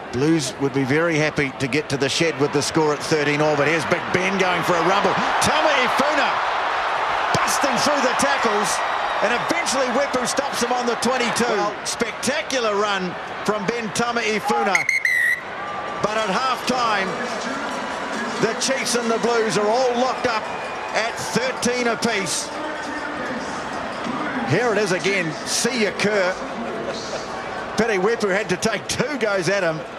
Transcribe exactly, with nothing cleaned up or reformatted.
Blues would be very happy to get to the shed with the score at thirteen all, but here's Big Ben going for a rumble. Tameifuna busting through the tackles, and eventually Wepu stops him on the twenty-two. Well, spectacular run from Ben Tameifuna. But at half-time, the Chiefs and the Blues are all locked up at thirteen apiece. Here it is again. See you, Kerr. Pity Wepu had to take two goes at him.